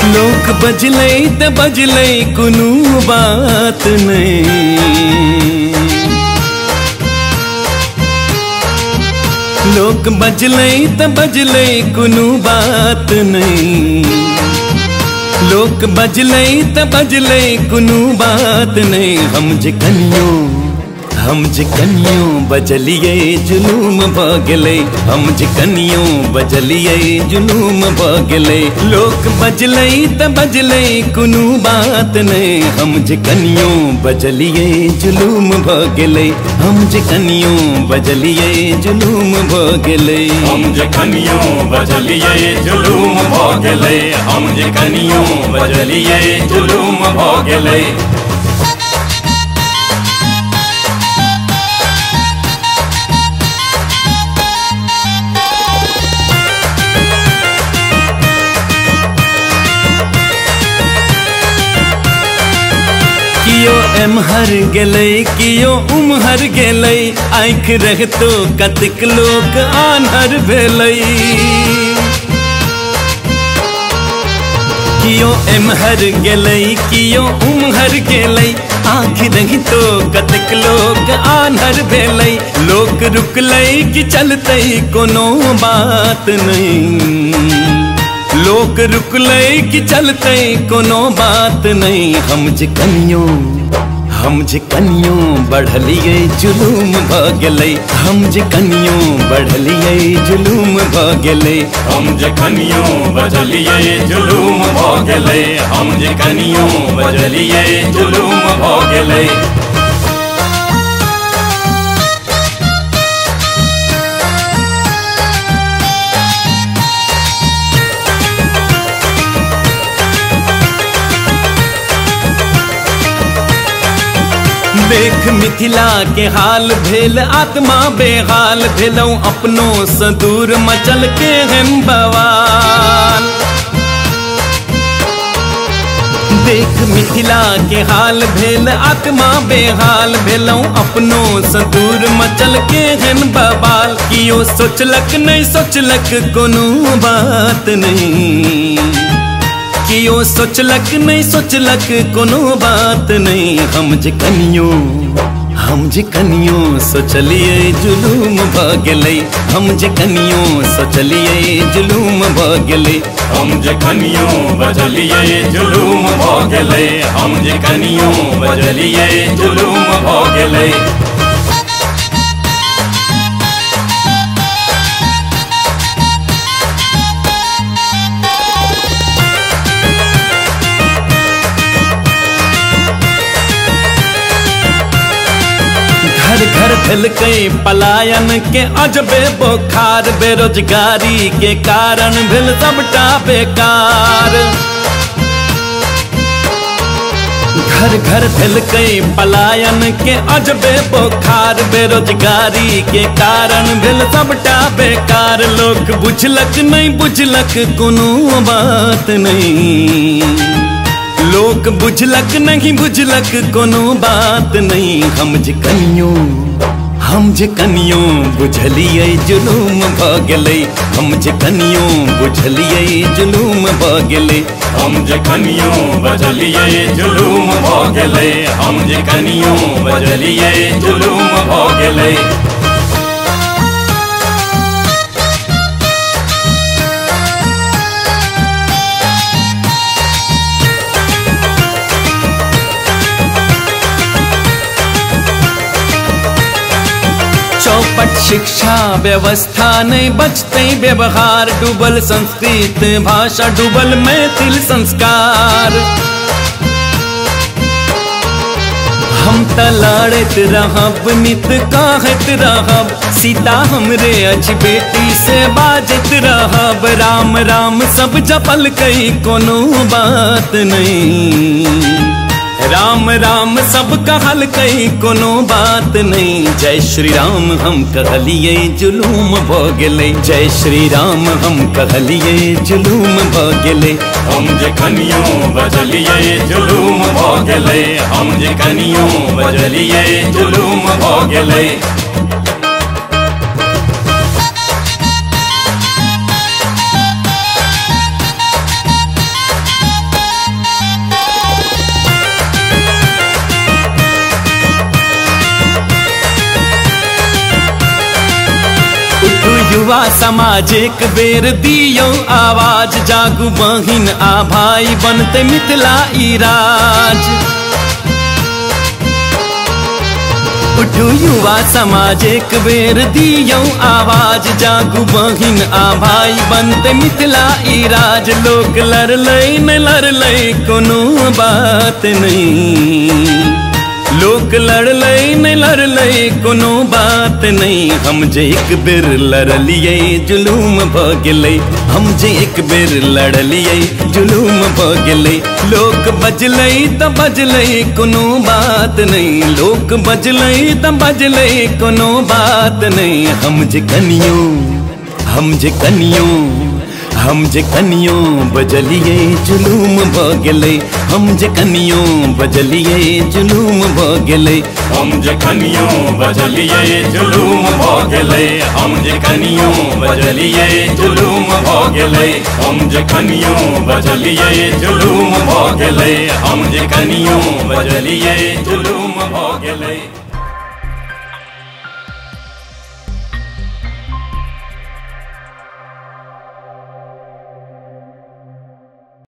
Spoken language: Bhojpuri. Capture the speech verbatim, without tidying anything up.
लोक बजलै त बजलै कोनो बात नहीं। लोक बजलै त बजलै कोनो बात नहीं। लोक बजलै त बजलै कोनो बात नहीं। हम जे कनियो हम जे कनियो बजलिए जुलूम भ गेलै। हम जे कनियो बजलिए जुलूम भ गेलै। लोक बजलै त बजलै कोनो बात नहीं। हम जे कनियो बजलिए जुलूम भ गेलै। हम जे कनियो बजलिए जुलूम भ गेलै। हम जे कनियो बजलिए जुलूम भ गेलै। हम जे कनियो बजलिए जुलूम भ गेलै। कियो एम्हर गेलै कियो उम्हर गेलै। आँख रहतो कतेक लोक आन्हर भेलै। कियो एम्हर गेलै कियो उम्हर गेलै। आँख रहितो कतेक लोक आन्हर भेलै। लोक रुकलै कि चलतै कोनो बात नहीं। लोक रुकलै कि चलतै कोनो बात नहीं। हम जे कनियो हम जे कनियो बढ़लिए जुलूम भ गेलै। हम जे कनियो बढ़लिए जुलूम भ गेलै। हम जे कनियो बजलिए जुलूम भ गेलै। हम जे कनियो बजलिए जुलूम भ गेलै। देख मिथिला के हाल भेल आत्मा बेहाल भेलौ। अपनो सँ दूर मचल केहन बवाल। देख मिथिला के हाल भेल आत्मा बेहाल भेलौ। अपनो सँ दूर मचल केहन बवाल। कियो सोचलक नहीं सोचलक कोनो बात नहीं। कियो सोचलक नहीं सोचलक कोनो बात नहीं। हम जे कनियो हम जे कनियो सोचलिए जुलूम भ गेलै। हम जे कनियो सोचलिए जुलूम भ गेलै। हम जे कनियो बजलिए जुलूम भ गेलै। हम जे कनियो बजलिए जुलूम भ गेलै। घर घर भेलकै पलायन के अजबे बोखार। बेरोजगारी के कारण भेल सबटा बेकार। घर घर भेलकै पलायन के अजबे बोखार। बेरोजगारी के कारण भेल सबटा बेकार। लोक बुझलक नहीं बुझलक कोनो बात नहीं। लोक बुझलक नहीं बुझलक कोनो बात नहीं। हम जे कनियो हम जे कनियो बुझलिए जुलूम भ गेलै। हम जे कनियो बुझलिए जुलूम भ गेलै। हम जे कनियो बजलिए जुलूम भ गेलै। हम जे कनियो बजलिए जुलूम भ गेलै। चौपट शिक्षा व्यवस्था नहीं बचते व्यवहार। डूबल संस्कृत भाषा डूबल मैथिल संस्कार। हम त लड़त रहब नित कहत रहब। सीता हमरे अछि बेटी से बाजत रहब। राम राम सब जपल कई कोनो बात नहीं। राम राम सब कहल कई कोनो बात नहीं। जय श्री राम हम कहलिए जुलूम भ गेलै। जय श्री राम हम कहलिए जुलूम भ गेलै। हम जे कनियो बजलिए जुलूम भ गेलै। हम जे कनियो बजलिए जुलूम भ गेलै। युवा समाज एक बेर दियो आवाज, जागू बहिन आ भाई बनते मिथिला ई राज। उठू युवा समाज एक बेर दियो आवाज, जागू बहिन आ भाई बनते मिथिला ई राज। लोग लड़लै न लड़लै कोनो बात नहीं, लोग लड़लै न लड़लै कोनो बात नहीं। हम जे एक बेर लड़लियै जुलूम भ गेलै, हम जे एक बेर लड़लियै जुलूम भ गेलै। लोक बजलै त बजलै कोनो बात नहीं, लोक बजलै त बजलै कोनो बात नहीं। हम जे कनियो हम जे कनियो हम जे कनियो बजलियै जुलूम भ गेलै, हम जे कनियो बजलियै जुलूम भ गेलै। हम जे कनियो बजलियै जुलूम भ गेलै, हम जे कनियो बजलियै जुलूम भ गेलै। हम जे कनियो बजलियै जुलूम भ गेलै, हम जे कनियो बजलियै जुलूम भ गेलै।